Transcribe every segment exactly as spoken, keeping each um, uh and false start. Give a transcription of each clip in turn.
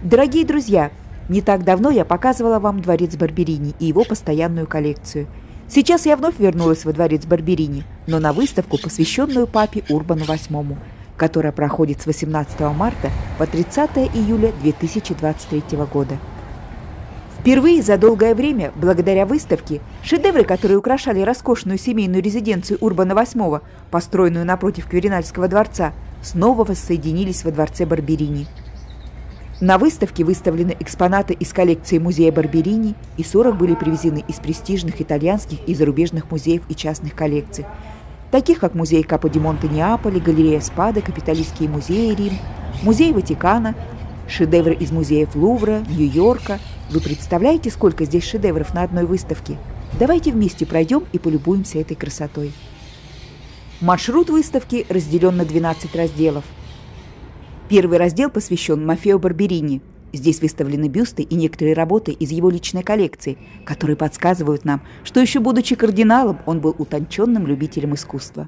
Дорогие друзья, не так давно я показывала вам дворец Барберини и его постоянную коллекцию. Сейчас я вновь вернулась во дворец Барберини, но на выставку, посвященную папе Урбану восьмому, которая проходит с восемнадцатого марта по тридцатое июля две тысячи двадцать третьего года. Впервые за долгое время, благодаря выставке, шедевры, которые украшали роскошную семейную резиденцию Урбана восьмого, построенную напротив Кверинальского дворца, снова воссоединились во дворце Барберини. На выставке выставлены экспонаты из коллекции музея Барберини, и сорок были привезены из престижных итальянских и зарубежных музеев и частных коллекций, таких как музей Капо-ди-Монте Неаполе, галерея Спада, Капитолийские музеи Рим, музей Ватикана, шедевры из музеев Лувра, Нью-Йорка. Вы представляете, сколько здесь шедевров на одной выставке? Давайте вместе пройдем и полюбуемся этой красотой. Маршрут выставки разделен на двенадцать разделов. Первый раздел посвящен Мафео Барберини. Здесь выставлены бюсты и некоторые работы из его личной коллекции, которые подсказывают нам, что еще будучи кардиналом, он был утонченным любителем искусства.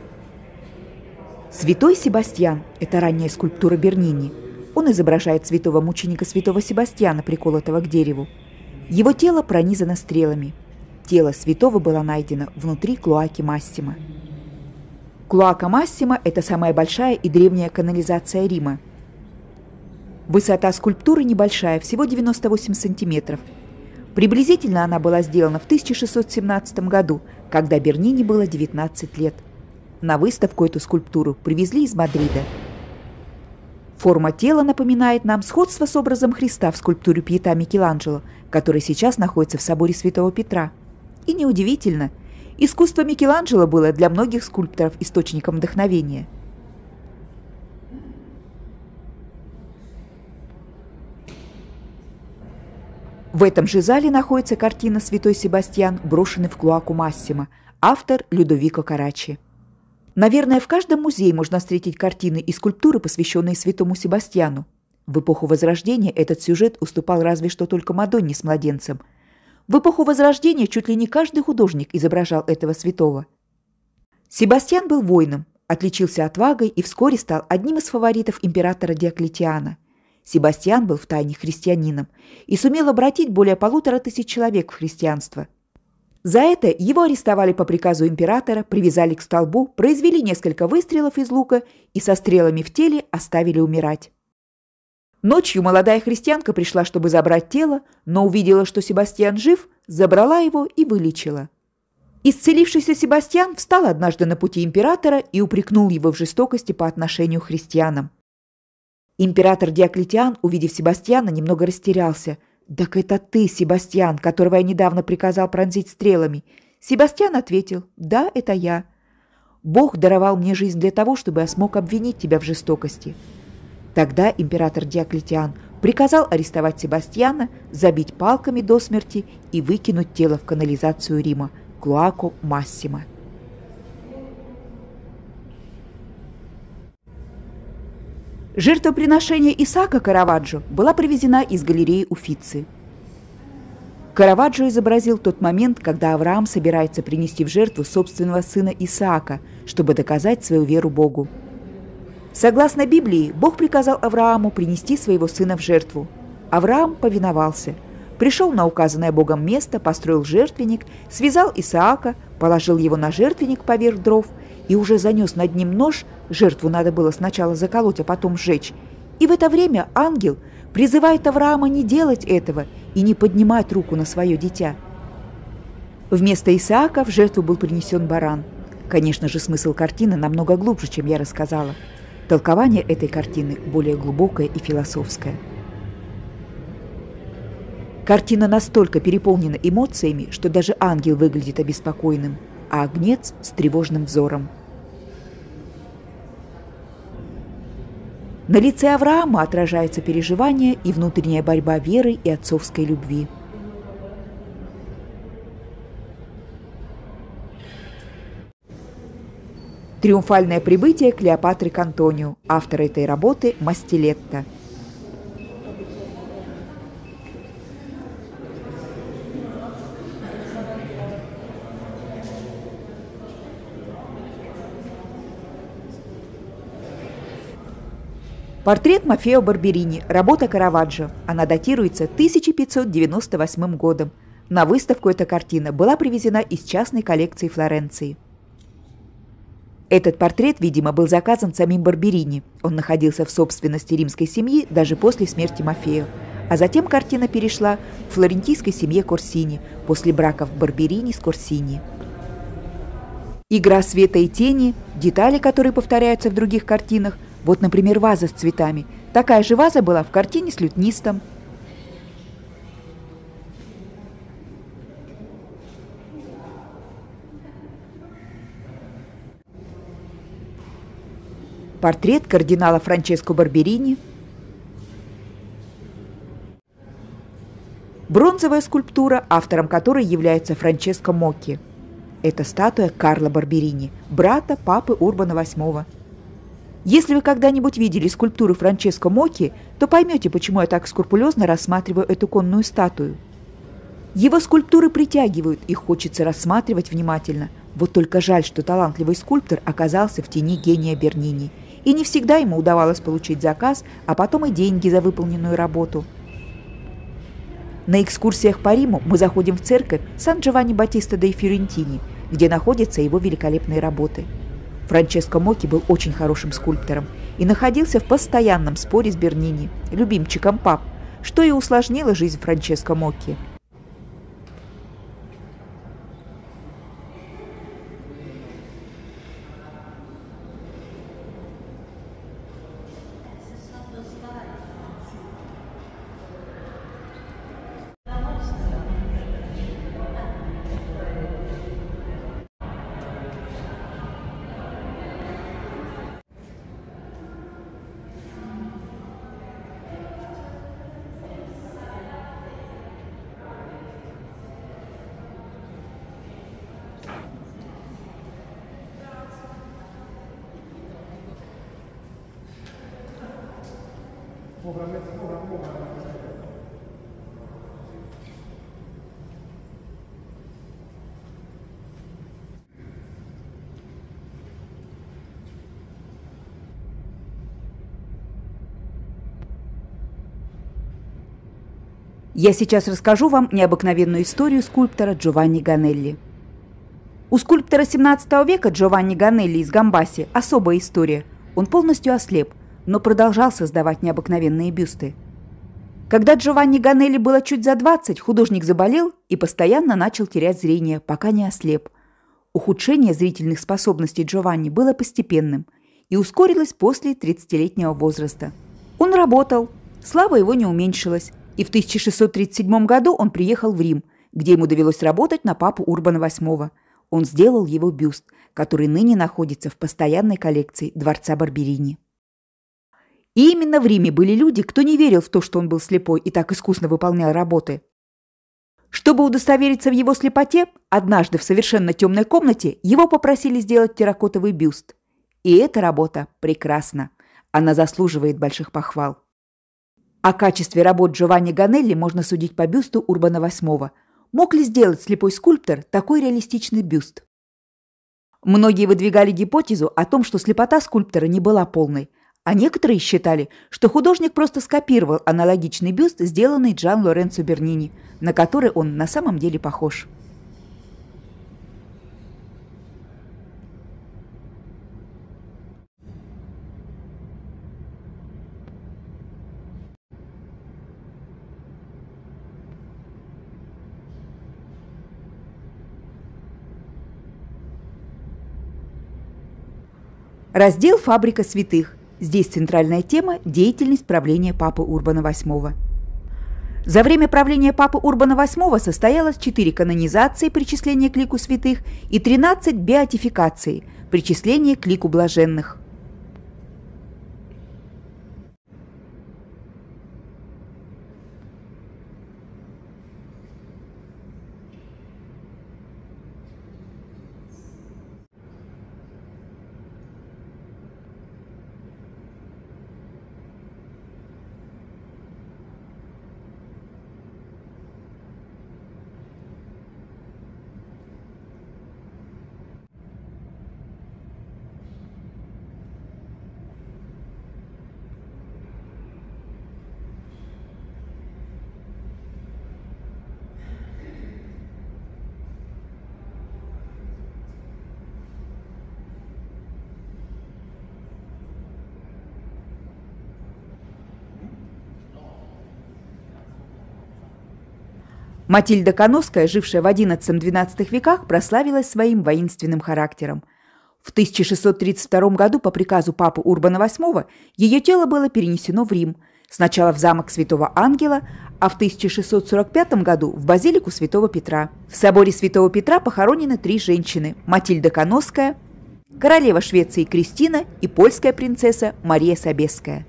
Святой Себастьян – это ранняя скульптура Бернини. Он изображает святого мученика святого Себастьяна, приколотого к дереву. Его тело пронизано стрелами. Тело святого было найдено внутри клоаки Массимо. Клоака Массимо – это самая большая и древняя канализация Рима. Высота скульптуры небольшая, всего девяносто восемь сантиметров. Приблизительно она была сделана в тысяча шестьсот семнадцатом году, когда Бернини было девятнадцать лет. На выставку эту скульптуру привезли из Мадрида. Форма тела напоминает нам сходство с образом Христа в скульптуре Пьета Микеланджело, который сейчас находится в соборе Святого Петра. И неудивительно, искусство Микеланджело было для многих скульпторов источником вдохновения. В этом же зале находится картина «Святой Себастьян, брошенный в клоаку Массимо», автор Людовико Караччи. Наверное, в каждом музее можно встретить картины и скульптуры, посвященные святому Себастьяну. В эпоху Возрождения этот сюжет уступал разве что только Мадонне с младенцем. В эпоху Возрождения чуть ли не каждый художник изображал этого святого. Себастьян был воином, отличился отвагой и вскоре стал одним из фаворитов императора Диоклетиана. Себастьян был втайне христианином и сумел обратить более полутора тысяч человек в христианство. За это его арестовали по приказу императора, привязали к столбу, произвели несколько выстрелов из лука и со стрелами в теле оставили умирать. Ночью молодая христианка пришла, чтобы забрать тело, но увидела, что Себастьян жив, забрала его и вылечила. Исцелившийся Себастьян встал однажды на пути императора и упрекнул его в жестокости по отношению к христианам. Император Диоклетиан, увидев Себастьяна, немного растерялся. «Так это ты, Себастьян, которого я недавно приказал пронзить стрелами?» Себастьян ответил: «Да, это я. Бог даровал мне жизнь для того, чтобы я смог обвинить тебя в жестокости». Тогда император Диоклетиан приказал арестовать Себастьяна, забить палками до смерти и выкинуть тело в канализацию Рима, клоаку Массимо. Жертвоприношение Исаака Караваджо была привезена из галереи Уффици. Караваджо изобразил тот момент, когда Авраам собирается принести в жертву собственного сына Исаака, чтобы доказать свою веру Богу. Согласно Библии, Бог приказал Аврааму принести своего сына в жертву. Авраам повиновался, пришел на указанное Богом место, построил жертвенник, связал Исаака, положил его на жертвенник поверх дров и уже занес над ним нож. Жертву надо было сначала заколоть, а потом сжечь. И в это время ангел призывает Авраама не делать этого и не поднимать руку на свое дитя. Вместо Исаака в жертву был принесен баран. Конечно же, смысл картины намного глубже, чем я рассказала. Толкование этой картины более глубокое и философское. Картина настолько переполнена эмоциями, что даже ангел выглядит обеспокоенным, а агнец с тревожным взором. На лице Авраама отражается переживание и внутренняя борьба веры и отцовской любви. Триумфальное прибытие Клеопатры к Антонию. Автор этой работы Мастилетто. Портрет Мафео Барберини, работа Караваджо. Она датируется тысяча пятьсот девяносто восьмым годом. На выставку эта картина была привезена из частной коллекции Флоренции. Этот портрет, видимо, был заказан самим Барберини. Он находился в собственности римской семьи даже после смерти Мафео. А затем картина перешла к флорентийской семье Корсини после браков Барберини с Корсини. Игра света и тени, детали, которые повторяются в других картинах. Вот, например, ваза с цветами. Такая же ваза была в картине с лютнистом. Портрет кардинала Франческо Барберини. Бронзовая скульптура, автором которой является Франческо Мокки. Это статуя Карла Барберини, брата папы Урбана восьмого. Если вы когда-нибудь видели скульптуру Франческо Мокки, то поймете, почему я так скрупулезно рассматриваю эту конную статую. Его скульптуры притягивают, их хочется рассматривать внимательно. Вот только жаль, что талантливый скульптор оказался в тени гения Бернини. И не всегда ему удавалось получить заказ, а потом и деньги за выполненную работу. На экскурсиях по Риму мы заходим в церковь Сан-Джованни-Батиста дей Фиорентини, где находятся его великолепные работы. Франческо Мокки был очень хорошим скульптором и находился в постоянном споре с Бернини, любимчиком пап, что и усложнило жизнь Франческо Мокки. Я сейчас расскажу вам необыкновенную историю скульптора Джованни Ганелли. У скульптора семнадцатого века Джованни Ганелли из Гамбаси особая история. Он полностью ослеп, но продолжал создавать необыкновенные бюсты. Когда Джованни Ганелли было чуть за двадцать, художник заболел и постоянно начал терять зрение, пока не ослеп. Ухудшение зрительных способностей Джованни было постепенным и ускорилось после тридцатилетнего возраста. Он работал, слава его не уменьшилась, и в тысяча шестьсот тридцать седьмом году он приехал в Рим, где ему довелось работать на папу Урбана восьмого. Он сделал его бюст, который ныне находится в постоянной коллекции дворца Барберини. И именно в Риме были люди, кто не верил в то, что он был слепой и так искусно выполнял работы. Чтобы удостовериться в его слепоте, однажды в совершенно темной комнате его попросили сделать терракотовый бюст. И эта работа прекрасна. Она заслуживает больших похвал. О качестве работ Джованни Ганелли можно судить по бюсту Урбана восьмого. Мог ли сделать слепой скульптор такой реалистичный бюст? Многие выдвигали гипотезу о том, что слепота скульптора не была полной, а некоторые считали, что художник просто скопировал аналогичный бюст, сделанный Джан Лоренцо Бернини, на который он на самом деле похож. Раздел «Фабрика святых». Здесь центральная тема – деятельность правления папы Урбана восьмого. За время правления папы Урбана восьмого состоялось четыре канонизации, причисления к лику святых, и тринадцать беатификаций, причисления к лику блаженных. Матильда Коносская, жившая в одиннадцатом-двенадцатом веках, прославилась своим воинственным характером. В тысяча шестьсот тридцать втором году по приказу папы Урбана восьмого ее тело было перенесено в Рим, сначала в замок Святого Ангела, а в тысяча шестьсот сорок пятом году в базилику Святого Петра. В соборе Святого Петра похоронены три женщины – Матильда Коносская, королева Швеции Кристина и польская принцесса Мария Собесская.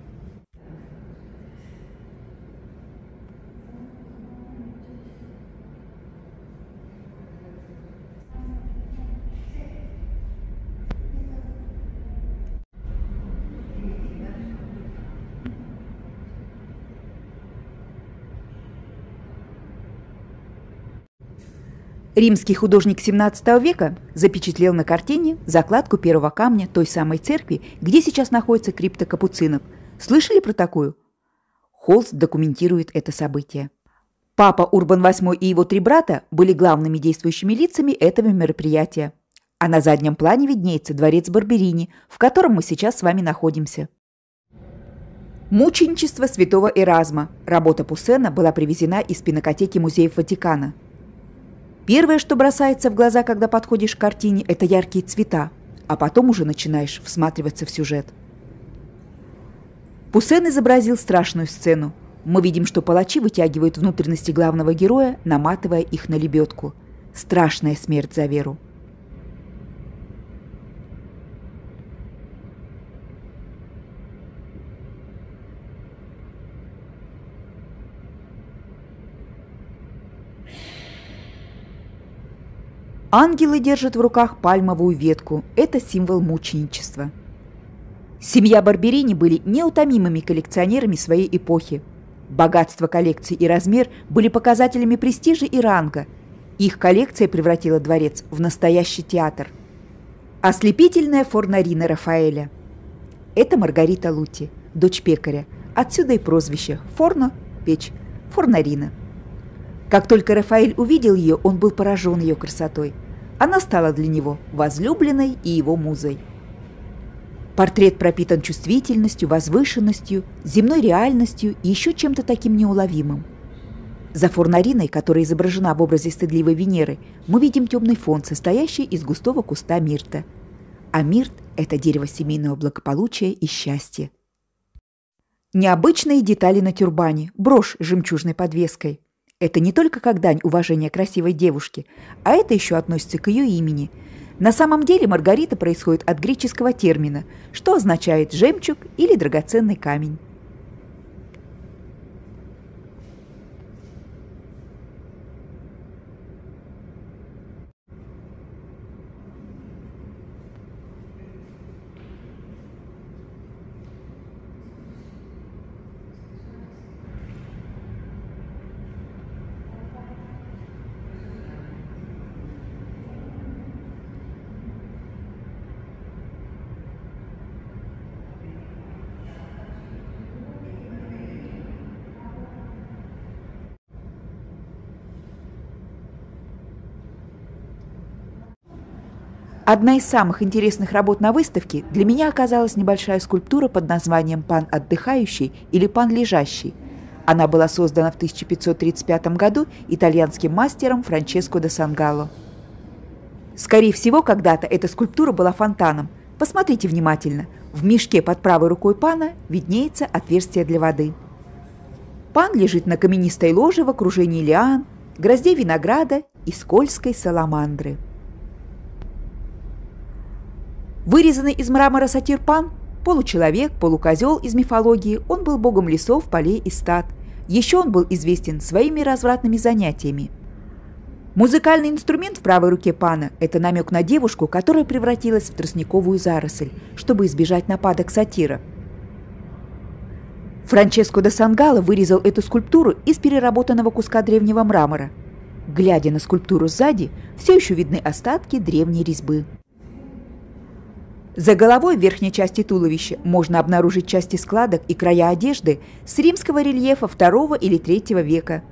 Римский художник семнадцатого века запечатлел на картине закладку первого камня той самой церкви, где сейчас находится крипта капуцинов. Слышали про такую? Холст документирует это событие. Папа Урбан восьмой и его три брата были главными действующими лицами этого мероприятия. А на заднем плане виднеется дворец Барберини, в котором мы сейчас с вами находимся. Мученичество святого Эразма. Работа Пуссена была привезена из пинакотеки музеев Ватикана. Первое, что бросается в глаза, когда подходишь к картине, это яркие цвета, а потом уже начинаешь всматриваться в сюжет. Пуссен изобразил страшную сцену. Мы видим, что палачи вытягивают внутренности главного героя, наматывая их на лебедку. Страшная смерть за веру. Ангелы держат в руках пальмовую ветку. Это символ мученичества. Семья Барберини были неутомимыми коллекционерами своей эпохи. Богатство коллекции и размер были показателями престижа и ранга. Их коллекция превратила дворец в настоящий театр. Ослепительная Форнарина Рафаэля. Это Маргарита Лути, дочь пекаря. Отсюда и прозвище Форно – печь, Форнарина. Как только Рафаэль увидел ее, он был поражен ее красотой. Она стала для него возлюбленной и его музой. Портрет пропитан чувствительностью, возвышенностью, земной реальностью и еще чем-то таким неуловимым. За Форнариной, которая изображена в образе стыдливой Венеры, мы видим темный фон, состоящий из густого куста мирта. А мирт – это дерево семейного благополучия и счастья. Необычные детали на тюрбане, брошь с жемчужной подвеской. Это не только как дань уважения красивой девушке, а это еще относится к ее имени. На самом деле Маргарита происходит от греческого термина, что означает «жемчуг» или «драгоценный камень». Одна из самых интересных работ на выставке для меня оказалась небольшая скульптура под названием «Пан отдыхающий» или «Пан лежащий». Она была создана в тысяча пятьсот тридцать пятом году итальянским мастером Франческо де Сангало. Скорее всего, когда-то эта скульптура была фонтаном. Посмотрите внимательно. В мешке под правой рукой пана виднеется отверстие для воды. Пан лежит на каменистой ложе в окружении лиан, гроздей винограда и скользкой саламандры. Вырезанный из мрамора сатир Пан – получеловек, полукозел из мифологии, он был богом лесов, полей и стад. Еще он был известен своими развратными занятиями. Музыкальный инструмент в правой руке Пана – это намек на девушку, которая превратилась в тростниковую заросль, чтобы избежать нападок сатира. Франческо де Сангало вырезал эту скульптуру из переработанного куска древнего мрамора. Глядя на скульптуру сзади, все еще видны остатки древней резьбы. За головой в верхней части туловища можно обнаружить части складок и края одежды с римского рельефа второго или третьего века.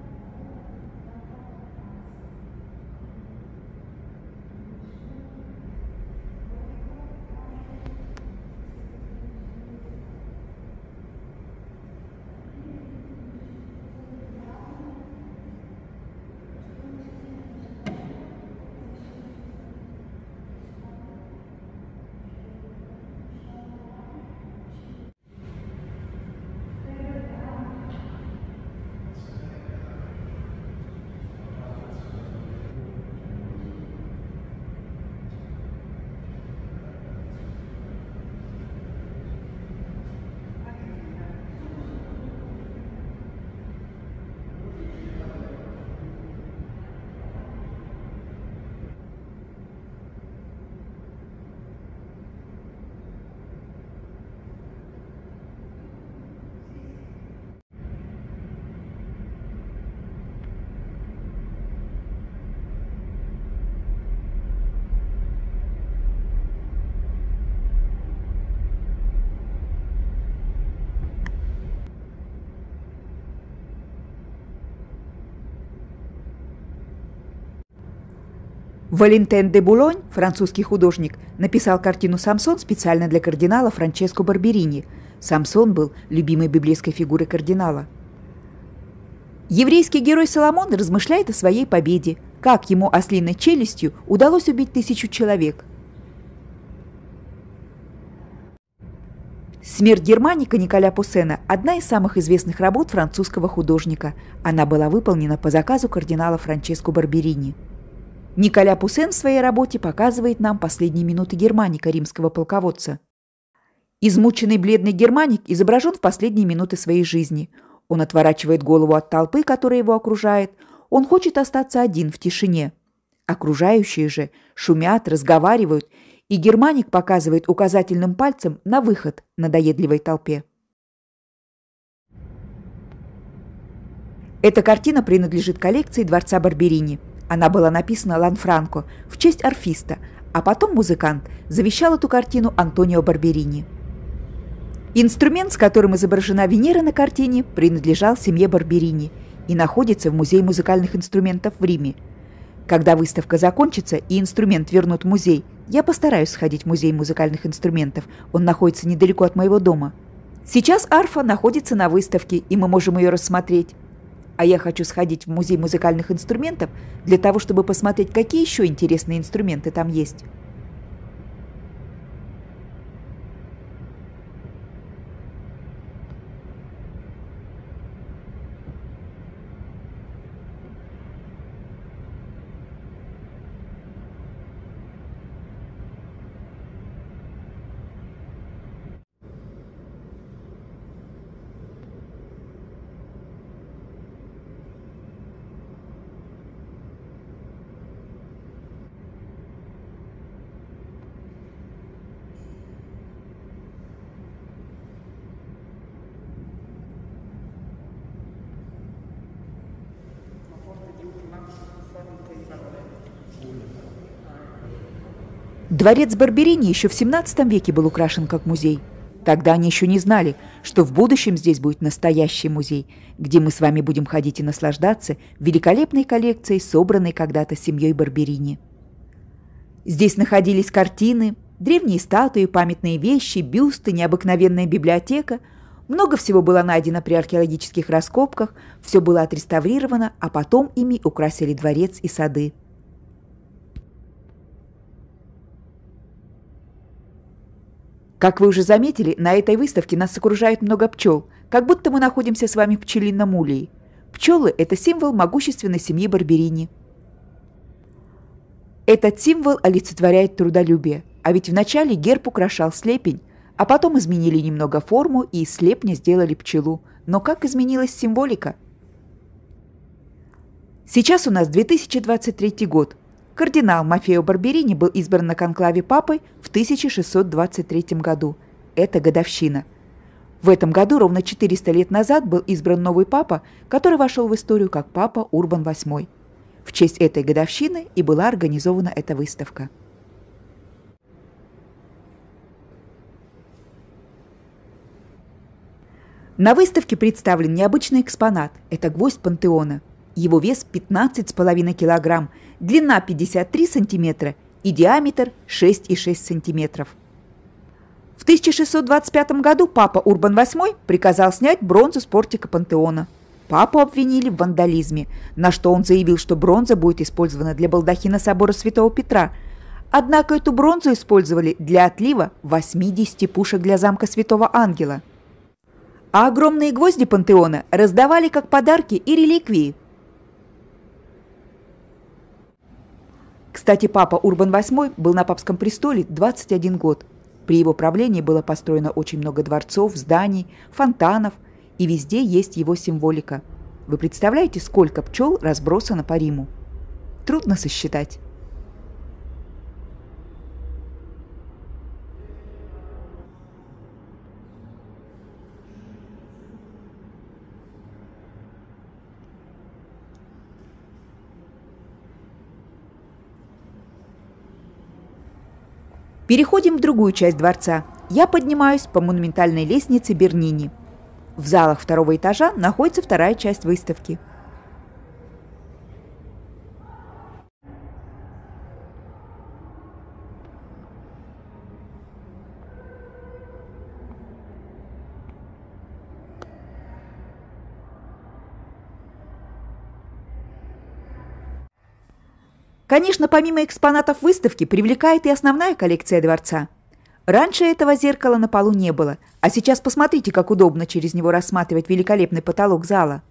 Валентен де Булонь, французский художник, написал картину «Самсон» специально для кардинала Франческо Барберини. Самсон был любимой библейской фигурой кардинала. Еврейский герой Соломон размышляет о своей победе, как ему ослиной челюстью удалось убить тысячу человек. «Смерть Германика» Николя Пуссена – одна из самых известных работ французского художника. Она была выполнена по заказу кардинала Франческо Барберини. Николя Пуссен в своей работе показывает нам последние минуты Германика, римского полководца. Измученный бледный Германик изображен в последние минуты своей жизни. Он отворачивает голову от толпы, которая его окружает. Он хочет остаться один в тишине. Окружающие же шумят, разговаривают, и Германик показывает указательным пальцем на выход надоедливой толпе. Эта картина принадлежит коллекции дворца Барберини. Она была написана Ланфранко в честь орфиста, а потом музыкант завещал эту картину Антонио Барберини. Инструмент, с которым изображена Венера на картине, принадлежал семье Барберини и находится в Музее музыкальных инструментов в Риме. Когда выставка закончится и инструмент вернут в музей, я постараюсь сходить в Музей музыкальных инструментов, он находится недалеко от моего дома. Сейчас арфа находится на выставке, и мы можем ее рассмотреть. А я хочу сходить в Музей музыкальных инструментов для того, чтобы посмотреть, какие еще интересные инструменты там есть. Дворец Барберини еще в семнадцатом веке был украшен как музей. Тогда они еще не знали, что в будущем здесь будет настоящий музей, где мы с вами будем ходить и наслаждаться великолепной коллекцией, собранной когда-то семьей Барберини. Здесь находились картины, древние статуи, памятные вещи, бюсты, необыкновенная библиотека. Много всего было найдено при археологических раскопках, все было отреставрировано, а потом ими украсили дворец и сады. Как вы уже заметили, на этой выставке нас окружает много пчел, как будто мы находимся с вами в пчелином улье. Пчелы – это символ могущественной семьи Барберини. Этот символ олицетворяет трудолюбие, а ведь вначале герб украшал слепень, а потом изменили немного форму и из слепня сделали пчелу. Но как изменилась символика? Сейчас у нас две тысячи двадцать третий год. Кардинал Мафео Барберини был избран на конклаве папой в тысяча шестьсот двадцать третьем году. Это годовщина. В этом году, ровно четыреста лет назад, был избран новый папа, который вошел в историю как папа Урбан восьмой. В честь этой годовщины и была организована эта выставка. На выставке представлен необычный экспонат – это гвоздь пантеона. Его вес пятнадцать с половиной килограмм, длина пятьдесят три сантиметра и диаметр шесть и шесть сантиметров. В тысяча шестьсот двадцать пятом году папа Урбан восьмой приказал снять бронзу с портика пантеона. Папу обвинили в вандализме, на что он заявил, что бронза будет использована для балдахина собора Святого Петра. Однако эту бронзу использовали для отлива восьмидесяти пушек для замка Святого Ангела. А огромные гвозди пантеона раздавали как подарки и реликвии. Кстати, папа Урбан восьмой был на папском престоле двадцать один год. При его правлении было построено очень много дворцов, зданий, фонтанов, и везде есть его символика. Вы представляете, сколько пчел разбросано по Риму? Трудно сосчитать. Переходим в другую часть дворца. Я поднимаюсь по монументальной лестнице Бернини. В залах второго этажа находится вторая часть выставки. Конечно, помимо экспонатов выставки привлекает и основная коллекция дворца. Раньше этого зеркала на полу не было, а сейчас посмотрите, как удобно через него рассматривать великолепный потолок зала.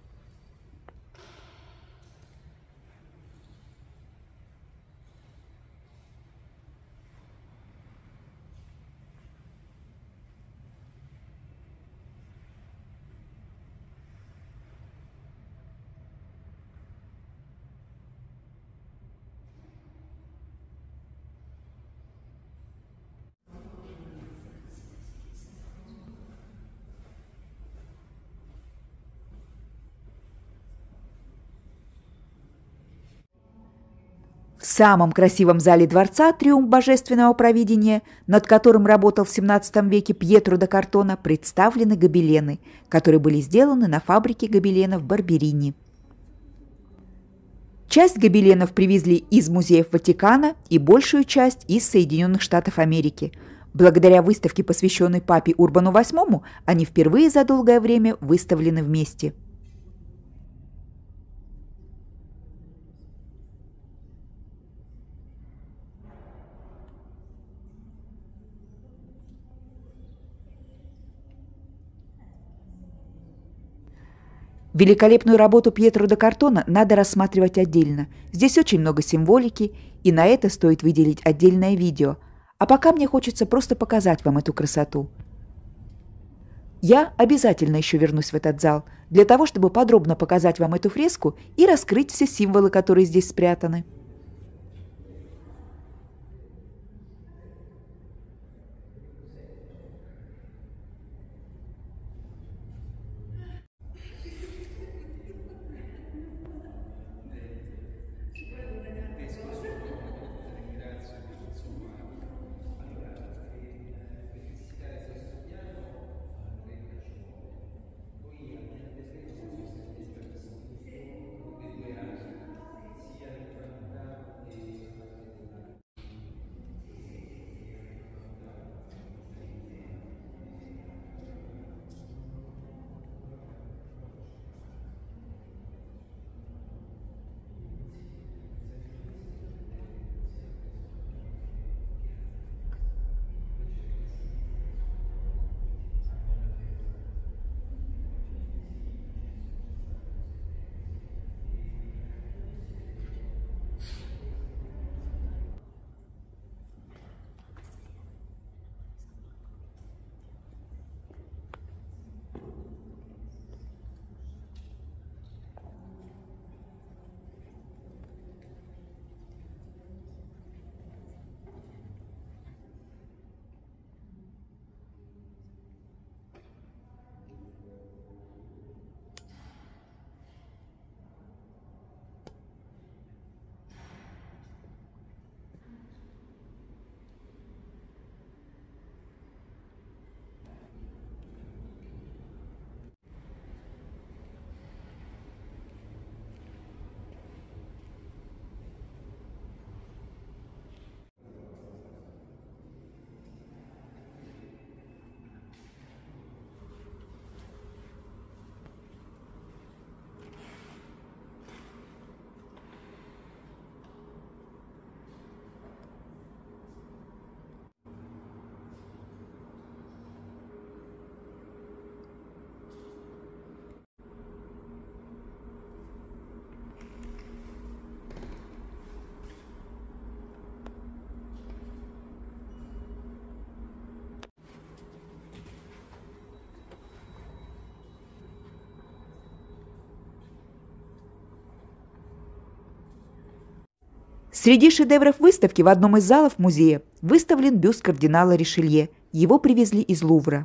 В самом красивом зале дворца «Триумф божественного провидения», над которым работал в семнадцатом веке Пьетро да Картона, представлены гобелены, которые были сделаны на фабрике гобеленов Барберини. Часть гобеленов привезли из музеев Ватикана и большую часть из Соединенных Штатов Америки. Благодаря выставке, посвященной папе Урбану восьмому, они впервые за долгое время выставлены вместе. Великолепную работу Пьетро да Картона надо рассматривать отдельно. Здесь очень много символики, и на это стоит выделить отдельное видео. А пока мне хочется просто показать вам эту красоту. Я обязательно еще вернусь в этот зал, для того, чтобы подробно показать вам эту фреску и раскрыть все символы, которые здесь спрятаны. Среди шедевров выставки в одном из залов музея выставлен бюст кардинала Ришелье. Его привезли из Лувра.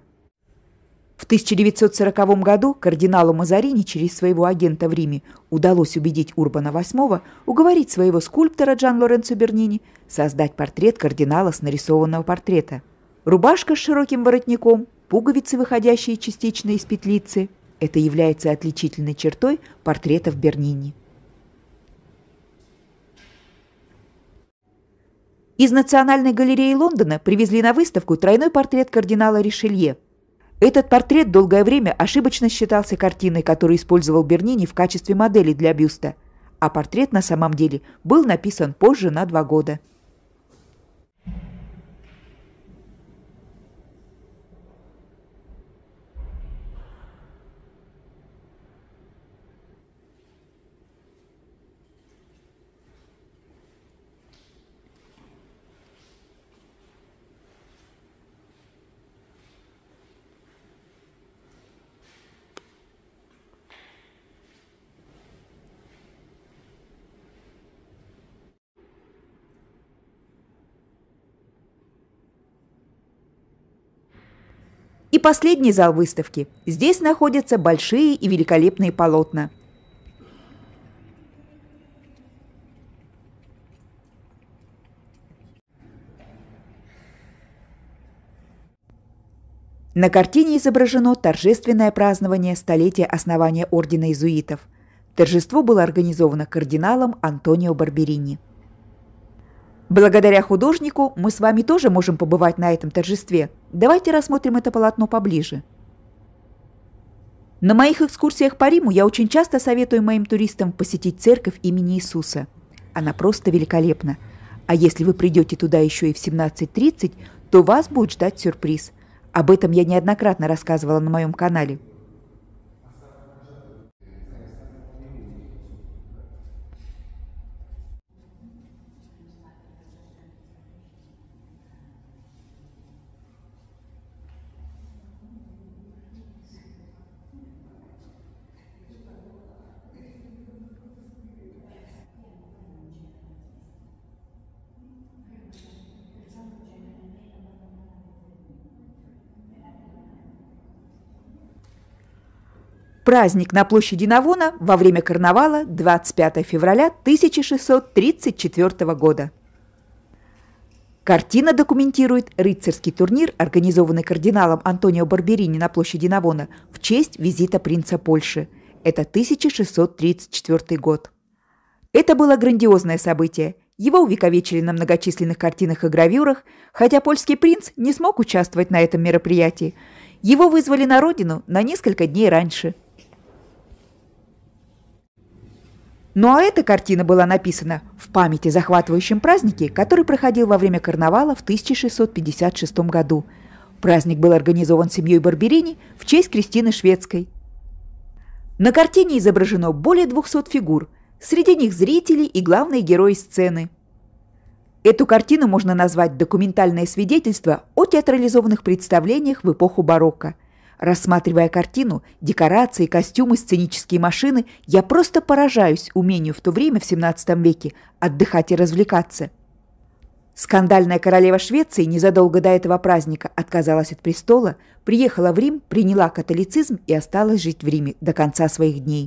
В тысяча девятьсот сороковом году кардиналу Мазарини через своего агента в Риме удалось убедить Урбана восьмого уговорить своего скульптора Джан Лоренцо Бернини создать портрет кардинала с нарисованного портрета. Рубашка с широким воротником, пуговицы, выходящие частично из петлицы – это является отличительной чертой портретов Бернини. Из Национальной галереи Лондона привезли на выставку тройной портрет кардинала Ришелье. Этот портрет долгое время ошибочно считался картиной, которую использовал Бернини в качестве модели для бюста. а портрет на самом деле был написан позже на два года. И последний зал выставки. Здесь находятся большие и великолепные полотна. На картине изображено торжественное празднование столетия основания ордена иезуитов. Торжество было организовано кардиналом Антонио Барберини. Благодаря художнику мы с вами тоже можем побывать на этом торжестве. Давайте рассмотрим это полотно поближе. На моих экскурсиях по Риму я очень часто советую моим туристам посетить церковь имени Иисуса. Она просто великолепна. А если вы придете туда еще и в семнадцать тридцать, то вас будет ждать сюрприз. Об этом я неоднократно рассказывала на моем канале. Праздник на площади Навона во время карнавала двадцать пятого февраля тысяча шестьсот тридцать четвёртого года. Картина документирует рыцарский турнир, организованный кардиналом Антонио Барберини на площади Навона в честь визита принца Польши. Это тысяча шестьсот тридцать четвёртый год. Это было грандиозное событие. Его увековечили на многочисленных картинах и гравюрах, хотя польский принц не смог участвовать на этом мероприятии. Его вызвали на родину на несколько дней раньше. Ну а эта картина была написана в память о захватывающем празднике, который проходил во время карнавала в тысяча шестьсот пятьдесят шестом году. Праздник был организован семьей Барберини в честь Кристины Шведской. На картине изображено более двухсот фигур, среди них зрители и главные герои сцены. Эту картину можно назвать документальное свидетельство о театрализованных представлениях в эпоху барокко. Рассматривая картину, декорации, костюмы, сценические машины, я просто поражаюсь умению в то время, в семнадцатом веке, отдыхать и развлекаться. Скандальная королева Швеции незадолго до этого праздника отказалась от престола, приехала в Рим, приняла католицизм и осталась жить в Риме до конца своих дней.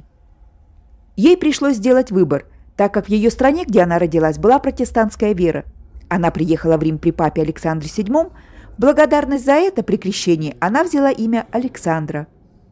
Ей пришлось сделать выбор, так как в ее стране, где она родилась, была протестантская вера. Она приехала в Рим при папе Александре седьмом. В благодарность за это при крещении она взяла имя Александра.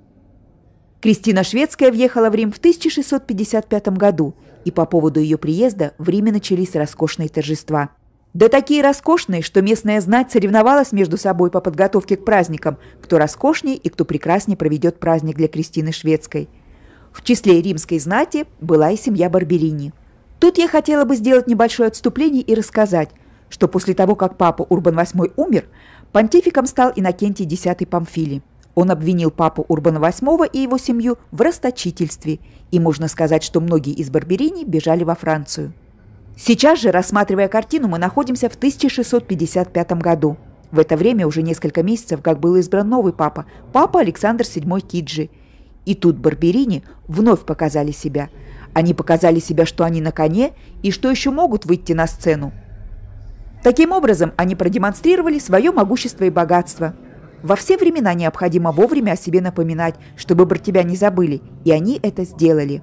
Кристина Шведская въехала в Рим в тысяча шестьсот пятьдесят пятом году, и по поводу ее приезда в Риме начались роскошные торжества. Да такие роскошные, что местная знать соревновалась между собой по подготовке к праздникам, кто роскошнее и кто прекраснее проведет праздник для Кристины Шведской. В числе римской знати была и семья Барберини. Тут я хотела бы сделать небольшое отступление и рассказать, что после того, как папа Урбан восьмой умер, понтификом стал Иннокентий десятый Памфилий. Он обвинил папу Урбана восьмого и его семью в расточительстве, и можно сказать, что многие из Барберини бежали во Францию. Сейчас же, рассматривая картину, мы находимся в тысяча шестьсот пятьдесят пятом году. В это время уже несколько месяцев, как был избран новый папа, папа Александр седьмой Киджи. И тут Барберини вновь показали себя. Они показали себя, что они на коне и что еще могут выйти на сцену. Таким образом, они продемонстрировали свое могущество и богатство. Во все времена необходимо вовремя о себе напоминать, чтобы про тебя не забыли, и они это сделали.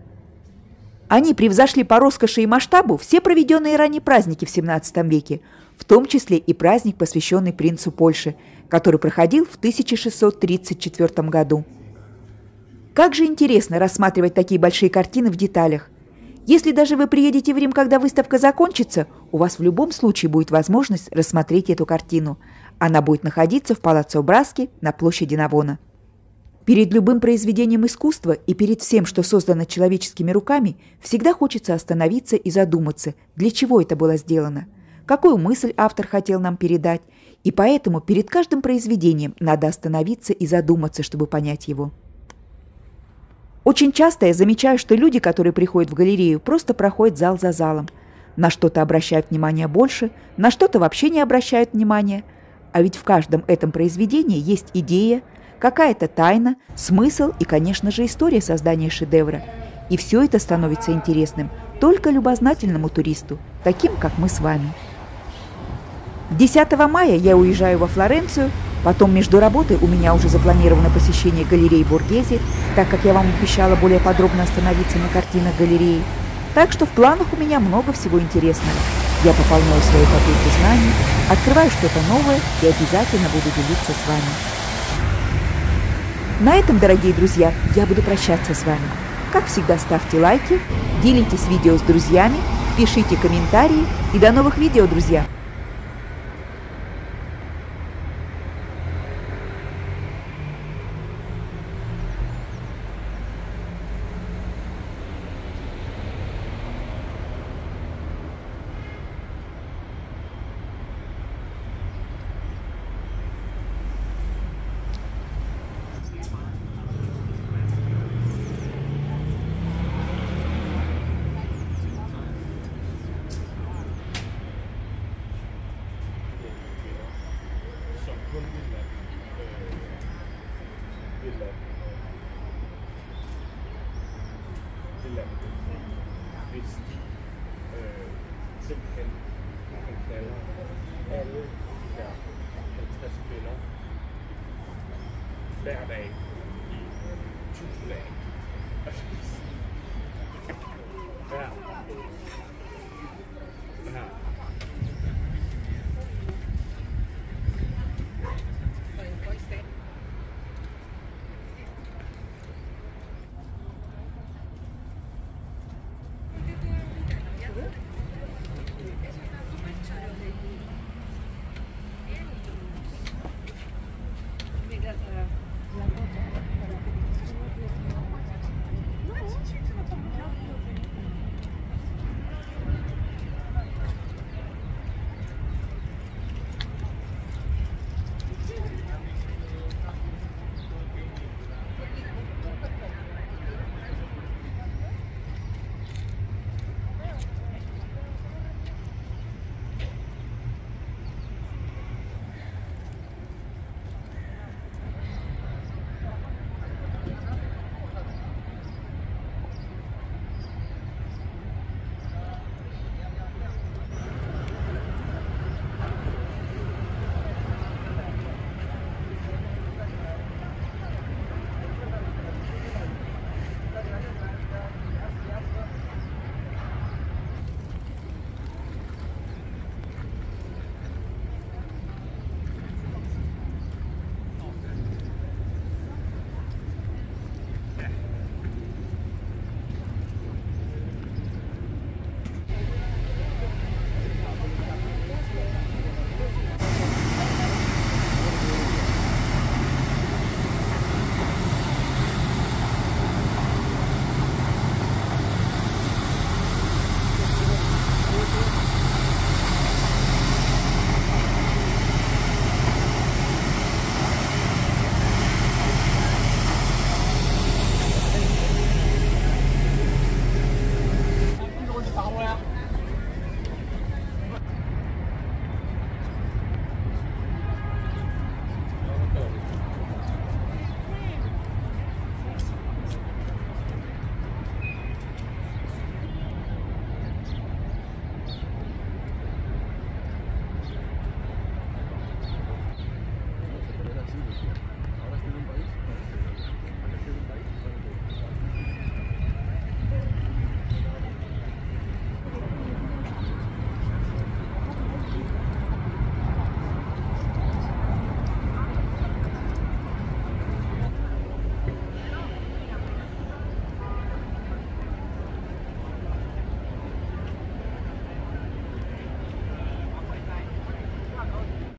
Они превзошли по роскоши и масштабу все проведенные ранее праздники в семнадцатом веке, в том числе и праздник, посвященный принцу Польши, который проходил в тысяча шестьсот тридцать четвёртом году. Как же интересно рассматривать такие большие картины в деталях. Если даже вы приедете в Рим, когда выставка закончится, у вас в любом случае будет возможность рассмотреть эту картину. Она будет находиться в Палаццо Браски на площади Навона. Перед любым произведением искусства и перед всем, что создано человеческими руками, всегда хочется остановиться и задуматься, для чего это было сделано, какую мысль автор хотел нам передать, и поэтому перед каждым произведением надо остановиться и задуматься, чтобы понять его. Очень часто я замечаю, что люди, которые приходят в галерею, просто проходят зал за залом, на что-то обращают внимание больше, на что-то вообще не обращают внимания, а ведь в каждом этом произведении есть идея, какая-то тайна, смысл и, конечно же, история создания шедевра. И все это становится интересным только любознательному туристу, таким, как мы с вами. десятого мая я уезжаю во Флоренцию, потом между работой у меня уже запланировано посещение галереи Боргезе, так как я вам обещала более подробно остановиться на картинах галереи. Так что в планах у меня много всего интересного. Я пополняю свою копилку знаний, открываю что-то новое и обязательно буду делиться с вами. На этом, дорогие друзья, я буду прощаться с вами. Как всегда, ставьте лайки, делитесь видео с друзьями, пишите комментарии и до новых видео, друзья! Hvis de øh, simpelthen kan knalde alle de her halvtreds kvinder hver dag i tusind dage.